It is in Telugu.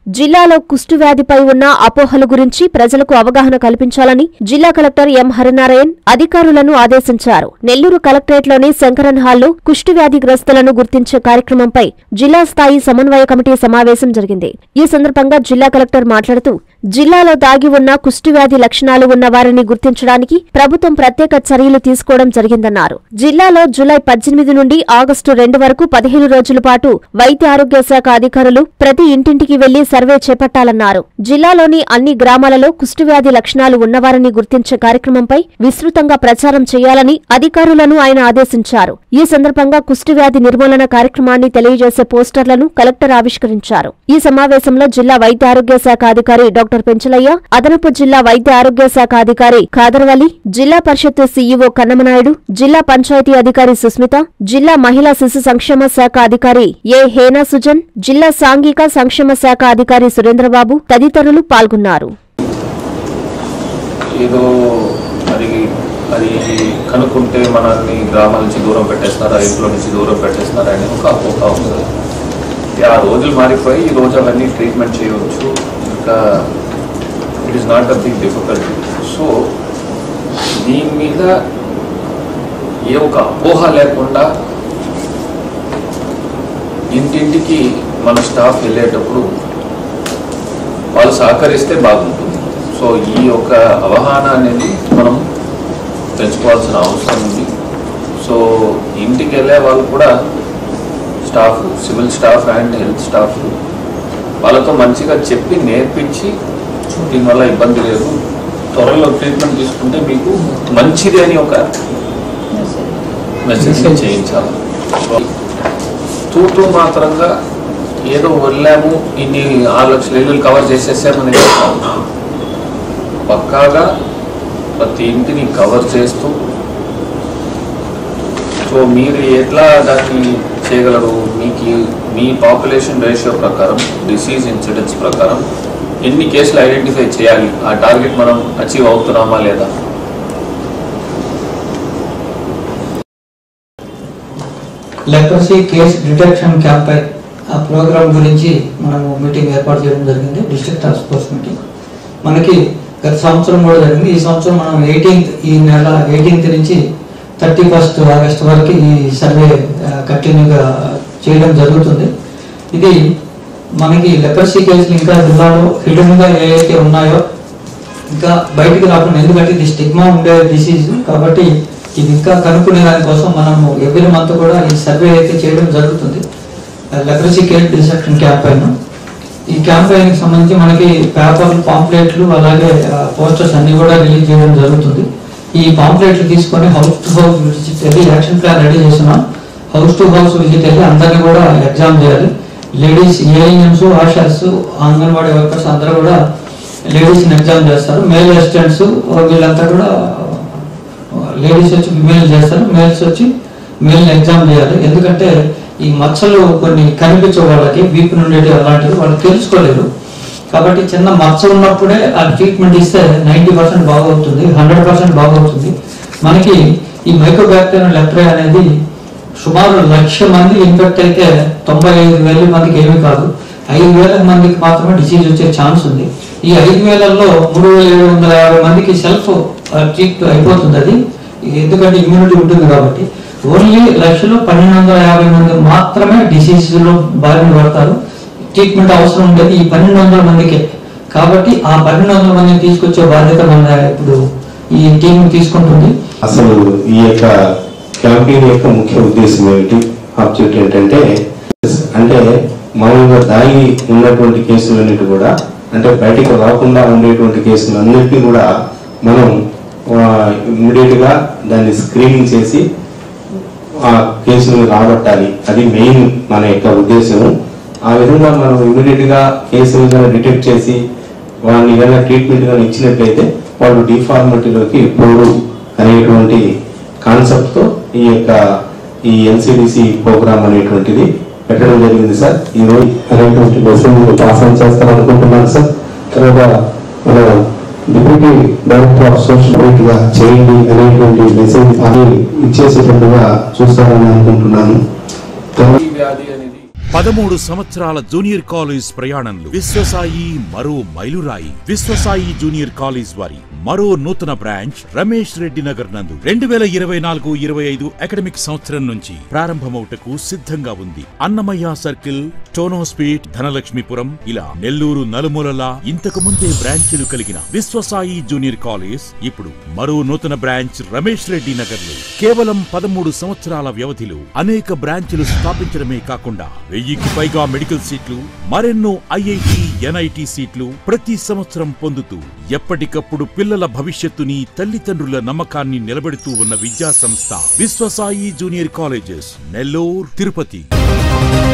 జిల్లాలో కుష్టు వ్యాధిపై ఉన్న అపోహల గురించి ప్రజలకు అవగాహన కల్పించాలని జిల్లా కలెక్టర్ ఎం హరినారాయణ్ అధికారులను ఆదేశించారు. నెల్లూరు కలెక్టరేట్లోని శంకరన్ హాల్లో కుష్టు వ్యాధిగ్రస్తులను గుర్తించే కార్యక్రమంపై జిల్లా స్థాయి సమన్వయ కమిటీ సమావేశం జరిగింది. ఈ సందర్భంగా జిల్లా కలెక్టర్ మాట్లాడుతూ జిల్లాలో దాగి ఉన్న కుష్టు వ్యాధి లక్షణాలు ఉన్న వారిని గుర్తించడానికి ప్రభుత్వం ప్రత్యేక చర్యలు తీసుకోవడం జరిగిందన్నారు. జిల్లాలో జూలై 18 నుండి ఆగస్టు 2 వరకు 15 రోజుల పాటు వైద్య ఆరోగ్య శాఖ అధికారులు ప్రతి ఇంటింటికి వెళ్లి సర్వే చేపట్టాలన్నారు. జిల్లాలోని అన్ని గ్రామాలలో కుష్టు వ్యాధి లక్షణాలు ఉన్నవారిని గుర్తించే కార్యక్రమంపై విస్తృతంగా ప్రచారం చేయాలని అధికారులను ఆయన ఆదేశించారు. ఈ సందర్భంగా కుష్టు వ్యాధి నిర్మూలన కార్యక్రమాన్ని తెలియజేసే పోస్టర్లను కలెక్టర్ ఆవిష్కరించారు. ఈ సమావేశంలో జిల్లా వైద్య ఆరోగ్య శాఖ అధికారి డాక్టర్ పెంచలయ్య, అదనపు జిల్లా వైద్య ఆరోగ్య శాఖ అధికారి ఖాదర్వలి, జిల్లా పరిషత్ సీఈఓ కన్నమనాయుడు, జిల్లా పంచాయతీ అధికారి సుస్మిత, జిల్లా మహిళా శిశు సంక్షేమ శాఖ అధికారి ఏ హేనా సుజన్, జిల్లా సాంఘిక సంక్షేమ శాఖ అధికారి సురేంద్రబాబు తదితరులు పాల్గొన్నారు. అది కనుక్కుంటే మనల్ని గ్రామాల నుంచి దూరం పెట్టేస్తారా, ఇంట్లో నుంచి దూరం పెట్టేస్తారా అని ఒక అపోహ ఉంది. ఆ రోజులు మారిపోయి ఈ రోజు అవన్నీ ట్రీట్మెంట్ చేయవచ్చు. ఇంకా it is not a big difficulty. So దీని మీద ఏ ఒక అపోహ లేకుండా ఇంటింటికి మన స్టాఫ్ వెళ్ళేటప్పుడు వాళ్ళు సహకరిస్తే బాగుంటుంది. సో ఈ యొక్క అవగాహన అనేది మనం పెంచుకోవాల్సిన అవసరం ఉంది. సో ఇంటికి వెళ్ళే వాళ్ళు కూడా staff, civil staff and health staff వాళ్ళతో మంచిగా చెప్పి నేర్పించి దీనివల్ల ఇబ్బంది లేదు, త్వరలో ట్రీట్మెంట్ తీసుకుంటే మీకు మంచిది అని ఒక మెసేజ్ చేయించాలి. తూతూ మాత్రంగా ఏదో వెళ్ళాము, ఇన్ని 6 లక్షల ఇల్లు కవర్ చేసేసామని పక్కాగా ప్రతి ఇంటిని కవర్ చేస్తూ, సో మీరు ఎట్లా దాన్ని చేయగలరు, మీ పాపులేషన్ రేషియో ప్రకారం, డిసీజ్ ఇన్సిడెన్స్ ప్రకారం ఎన్ని కేసులు ఐడెంటిఫై చేయాలి, ఆ టార్గెట్ మనం అచీవ్ అవుతున్నామా లేదా. లెప్రసీ కేస్ డిటెక్షన్ క్యాంపై ఆ ప్రోగ్రామ్ గురించి మనము మీటింగ్ ఏర్పాటు చేయడం జరిగింది. డిస్ట్రిక్ట్ టాస్క్ ఫోర్స్ మీటింగ్ మనకి గత సంవత్సరం కూడా జరిగింది. ఈ సంవత్సరం మనం 18th, ఈ నెల 18th నుంచి 31st ఆగస్ట్ వరకు ఈ సర్వే కంటిన్యూగా చేయడం జరుగుతుంది. ఇది మనకి లెప్రసీ కేసులు ఇంకా జిల్లాలో హిడెన్గా ఏవైతే ఉన్నాయో ఇంకా బయటికి రాకుండా, ఎందుకంటే ఇది స్టిగ్మా ఉండే డిసీజ్ కాబట్టి ఇది ఇంకా కనుక్కునే దానికోసం మనము ఎవ్రీ మంత్ కూడా ఈ సర్వే అయితే చేయడం జరుగుతుంది. లెప్రసీ కేస్ డిటెక్షన్ క్యాంపెయిన్, ఈ క్యాంపెయిన్కి సంబంధించి మనకి పేపర్లు, పాంప్లెట్లు, అలాగే పోస్టర్స్ అన్ని కూడా రిలీజ్ చేయడం జరుగుతుంది. ఈ పాంప్లెట్లు తీసుకొని హౌస్ టు హౌస్ విజిట్ వెళ్ళి యాక్షన్ ప్లాన్ రెడీ చేస్తున్నాం. హౌస్ టు హౌస్ విజిట్ వెళ్ళి అందరినీ కూడా ఎగ్జామ్ చేయాలి. Ladies, ANMs, ASHAs, anganwadi workers అందరూ కూడా లేడీస్ని ఎగ్జామ్ చేస్తారు. మేల్ అసిస్టెంట్స్ వీళ్ళంతా కూడా లేడీస్ వచ్చి ఫిమేల్ చేస్తారు, మేల్స్ వచ్చి మేల్ని ఎగ్జామ్ చేయాలి. ఎందుకంటే ఈ మచ్చలు కొన్ని కనిపించే వాళ్ళకి వీపు నుండి అలాంటివి వాళ్ళు తెలుసుకోలేరు. కాబట్టి చిన్న మచ్చ ఉన్నప్పుడే ఆ ట్రీట్మెంట్ ఇస్తే 90% బాగవుతుంది, 100% బాగవుతుంది. మనకి ఈ మైక్రోబాక్టీరియం లెప్రే అనేది సుమారు 1,00,000 మంది ఇన్ఫెక్ట్ అయితే 95,000 మందికి ఏమీ కాదు, 5,000 మందికి మాత్రమే డిసీజ్ వచ్చే ఛాన్స్ ఉంది. ఈ 5,000లో 3,750 మందికి సెల్ఫ్ ట్రీట్ అయిపోతుంది. అది ఎందుకంటే ఇమ్యూనిటీ ఉంటుంది కాబట్టి. ఓన్లీ 1,00,000లో 1,250 మంది మాత్రమే డిసీజ్లో బారిన పడతారు. ట్రీట్మెంట్ అవసరం ఉండేది ఈ 1,200 మందికే. కాబట్టి ఆ 1,200 మందిని తీసుకొచ్చే బాధ్యత మన ఇప్పుడు ఈ టీం తీసుకుంటుంది. అసలు ఈ యొక్క క్యాంపెయిన్ యొక్క ముఖ్య ఉద్దేశం ఏమిటి, ఆబ్జెక్ట్ ఏంటంటే, అంటే మామూలుగా దాగి ఉన్నటువంటి కేసులన్నిటి కూడా, అంటే బయటకు రాకుండా ఉండేటువంటి కేసులన్నిటినీ కూడా మనం ఇమ్మీడియట్గా దాన్ని స్క్రీనింగ్ చేసి ఆ కేసులను రాబట్టాలి. అది మెయిన్ మన యొక్క ఉద్దేశము. ఆ విధంగా మనం ఇమ్మీడియట్గా కేసులు కనుక డిటెక్ట్ చేసి వాళ్ళని కనుక ట్రీట్మెంట్ కనుక ఇచ్చినట్లయితే వాళ్ళు డిఫార్మిటీలోకి పోరు అనేటువంటి కాన్సెప్ట్తో ఈ ఎన్సిడిసి ప్రోగ్రామ్ అనేటువంటిది పెట్టడం జరిగింది సార్. ఈరోజు అనేటువంటి మెసేజ్ పాస్ ఆన్ చేస్తామనుకుంటున్నాను సార్. తర్వాత మన deputy director of social media చేయండి అనేటువంటి మెసేజ్ అది ఇచ్చేసేటట్టుగా చూస్తారని అనుకుంటున్నాను. 13 సంవత్సరాల జూనియర్ కాలేజ్ ప్రయాణంలో విశ్వసాయి మరో మైలురాయి. విశ్వసాయి జూనియర్ కాలేజ్ వారి మరో నూతన బ్రాంచ్ రమేష్ రెడ్డి నగర్ నందు 2024-25 అకాడమిక్ సంవత్సరం నుంచి ప్రారంభమవుటకు సిద్ధంగా ఉంది. అన్నమయ్య సర్కిల్, టోనోస్పేట్, ధనలక్ష్మీపురం ఇలా నెల్లూరు నలుమూలలా ఇంతకు ముందే బ్రాంచీలు కలిగిన విశ్వసాయి జూనియర్ కాలేజ్ ఇప్పుడు మరో నూతన బ్రాంచ్ రమేష్ రెడ్డి నగర్ లో కేవలం 13 సంవత్సరాల వ్యవధిలో అనేక బ్రాంచీలు స్థాపించడమే కాకుండా 1000కి పైగా మెడికల్ సీట్లు, మరెన్నో ఐఐటి, ఎన్ఐటి సీట్లు ప్రతి సంవత్సరం పొందుతూ ఎప్పటికప్పుడు పిల్లల భవిష్యత్తుని, తల్లిదండ్రుల నమ్మకాన్ని నిలబెడుతూ ఉన్న విద్యా సంస్థ విశ్వసాయి జూనియర్ కాలేజెస్, నెల్లూరు, తిరుపతి.